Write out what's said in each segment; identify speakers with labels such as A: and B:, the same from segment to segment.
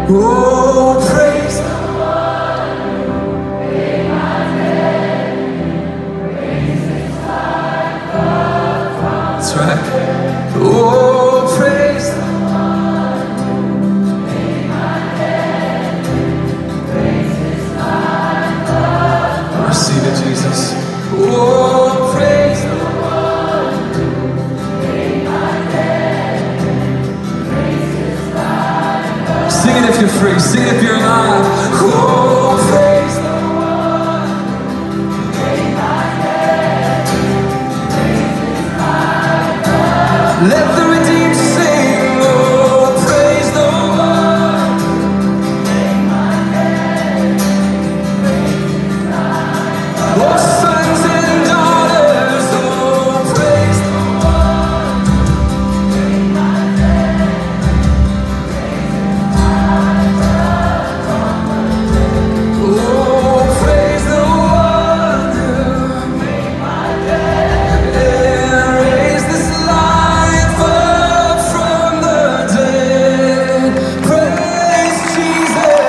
A: Oh, praise the That's right. Oh, praise the Receive it, Jesus. Oh, praise the Sing it if you're free. Sing it if you're alive. Oh, praise the Let the redeemed sing. Oh, praise the Lord. Oh, sons and daughters. Oh, praise the Oh, praise the wonder. And raise this life up from the dead. Praise Jesus.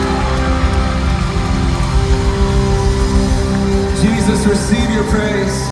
A: Praise Jesus. Jesus, receive your praise.